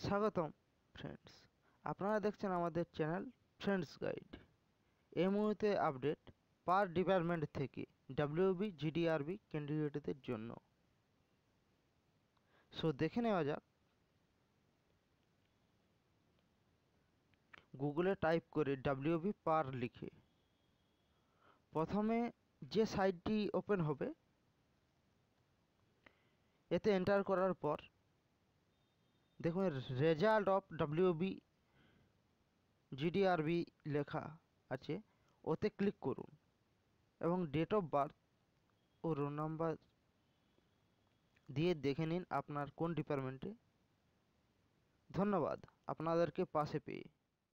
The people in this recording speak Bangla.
স্বাগতম ফ্রেন্ডস, আপনারা দেখছেন আমাদের চ্যানেল ফ্রেন্ডস গাইড। এই মুহূর্তে আপডেট পার ডিপার্টমেন্ট থেকে WBGDRB ক্যান্ডিডেটদের জন্য। সো দেখে নেওয়া যাক। গুগলে টাইপ করে WB পার লিখে প্রথমে যে সাইটটি ওপেন হবে এতে এন্টার করার পর দেখুন রেজাল্ট অফ WBGDRB লেখা আছে, ওতে ক্লিক করুন এবং ডেট অফ বার্থ ও রোল নাম্বার দিয়ে দেখে নিন আপনার কোন ডিপার্টমেন্টে। ধন্যবাদ আপনাদেরকে পাশে পেয়ে।